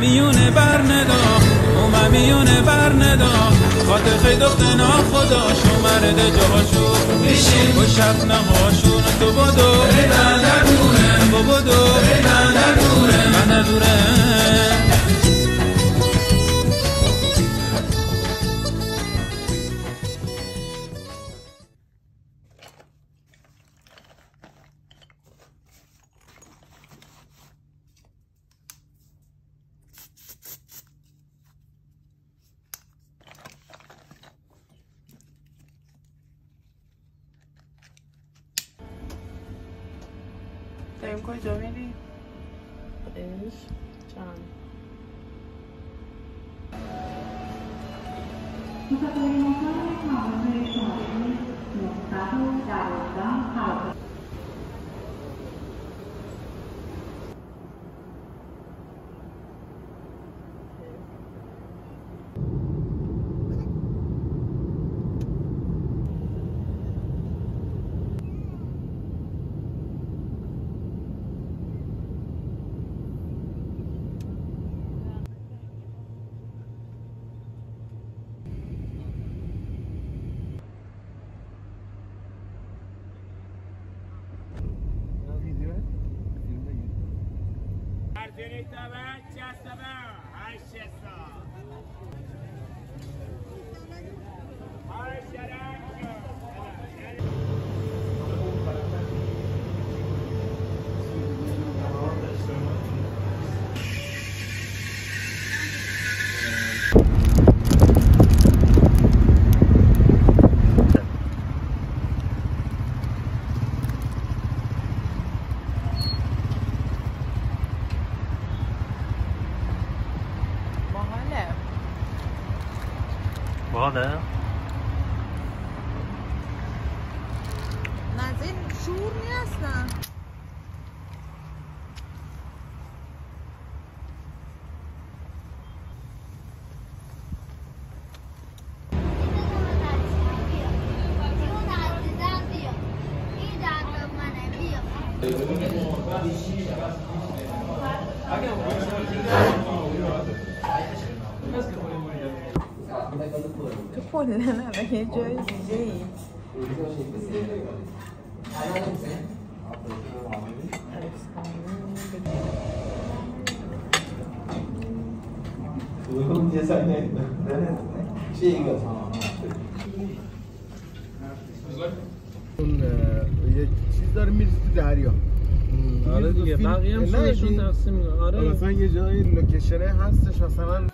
میونه برندا میونه برندا خاطر خیلی دختنا خدا شو مرد جاشو میشین و شب نهاشون تو بدو من ندوره با بدو من ندوره من ندوره داریم کجا میری؟ ایش چند باحاله؟ نازین شور نیستن تو کلا الان یه جای دیگه ای یه چیز داره میرسی تو دریا. آره دیگه بقیه هم سودشون تقسیم میکنه. آره مثلا یه جایی لوکیشنه هستش مثلا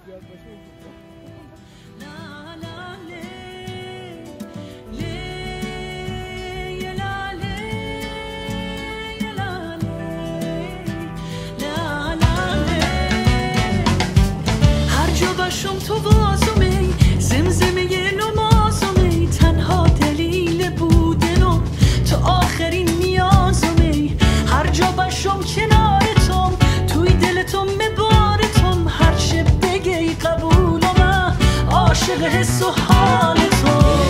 تو واسمی زمزمه نمازمی تنها دلیل بودنم تو آخرین نیازمی هر جا باشم کنارتم توی دلتم مبارتم هر چه بگی قبولم عاشق حس و حالتم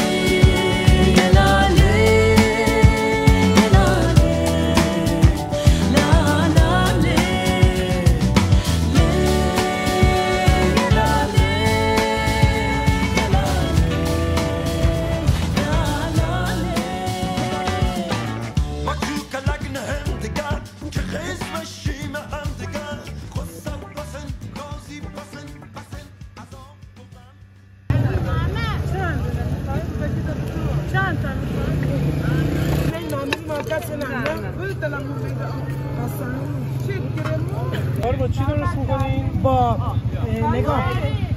با چی درست میکنین؟ با نگاه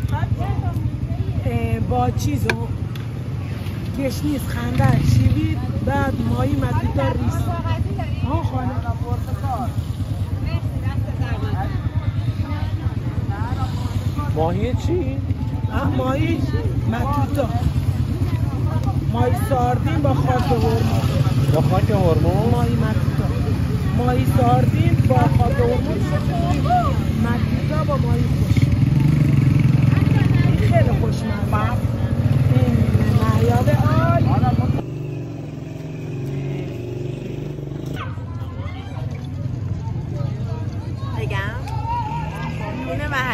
با چیزو گشنیز خنده شیوید بعد مایی مدیدار ریست ها خانه پرتقال ماهی چی؟ ماهی مدیدار ماهی ساردین با خاک هرمز با خاک هرمز؟ ماهی مدیدار ماهی ساردین با خاک هرمز مدیدار با ماهی خوش خیلی خوشمزه این معیار عالی بگم؟ نونه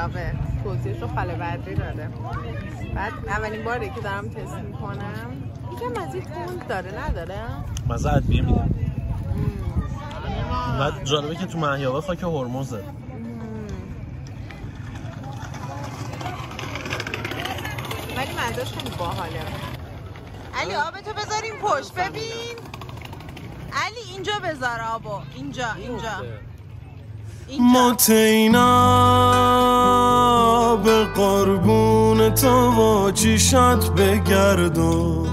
علاوه توضیحش رو خاله بدری داده. بعد اولین باره که دارم تست میکنم یکم مزه تند داره نداره؟ مزه ادویه میده. بعد جالبه که تو مهیابه خاک هرمزه. ولی مزهش خیلی باحاله. علی آبتو بذاریم پشت ببین. علی اینجا بذار آبو. اینجا متینا به قربون تو و چیشت بگردم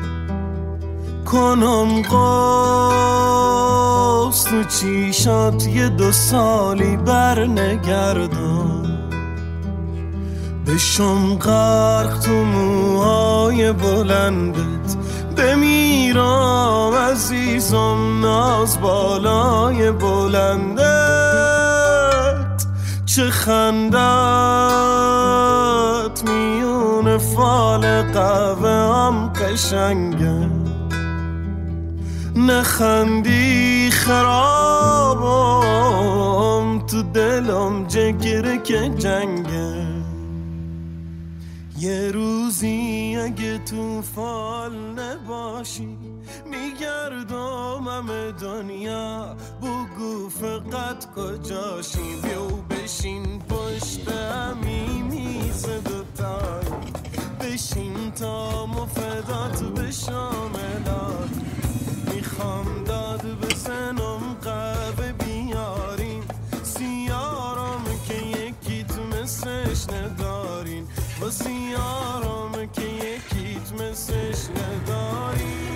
کنم قاس تو چیشت یه 2 سالی بر نگردم بشم غرق تو موهای بلندت بمیرم عزیزم ناز بالای بلندت چه خندت میون فال قهوه هم قشنگه نخندی خرابم تو دلم جگره که جنگه یه روزی اگه تو فال نباشی میگردم همه دنیا بگو فقط کجاشی بیو بشین پشت همی میز دوتایی بشین تا مفدات بشم الهی میخوام داد بزنم قهوه بیارین سیارم که یکیت مثلش ندارین با سیارم که یکیت مثلش ندارین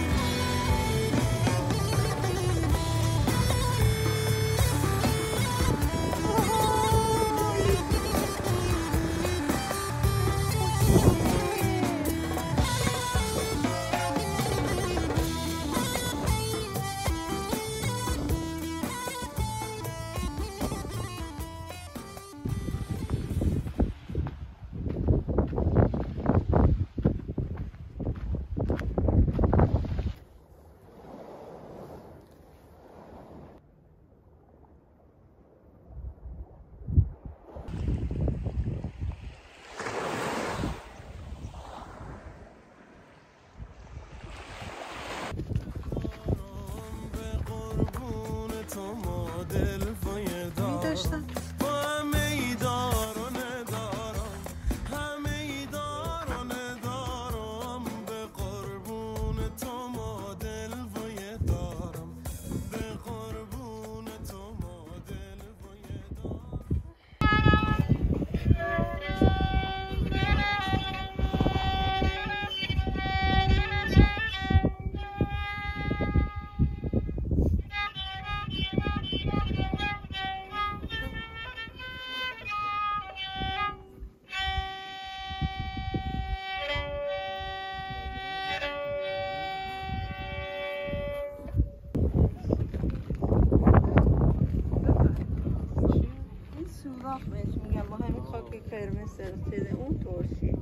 اون ترشی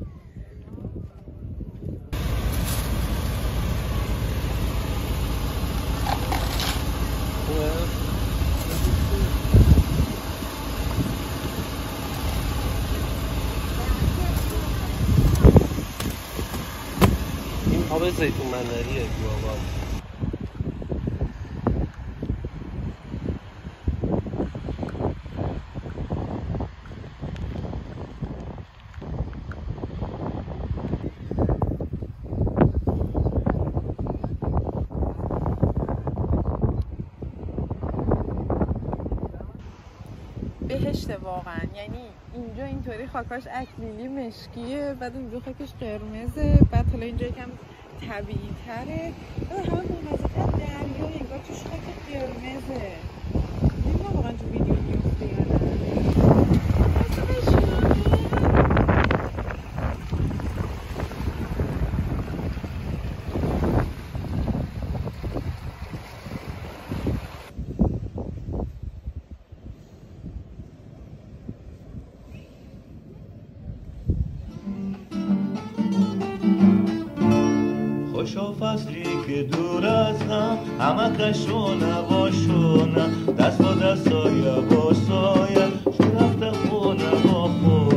این آب زیتون منریه گوابا بهشته واقعا. یعنی اینجا اینطوری خاکاش اکلیلی مشکیه، بعد اونجا خاکش قرمزه، بعد حالا اینجا یکم طبیعی تره، بعد همه بامزه‌تر دریا انگار توش خاک قرمزه. نمیدونم واقعا تو ویدیو میفته یا نه. خوشا فصلی که دور از هم همه کشونه باشونه دست با دست سایه با سایه شو رفته خونه با خونه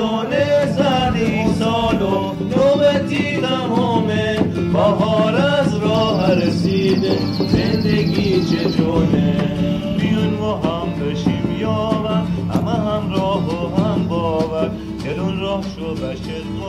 افسانه زدی سال و نوبتی تمامه بهار از راه رسیده زندگی چه جونه بیون ما هم بشیم یاور همه هم راه و هم باور دلون راه شو بشه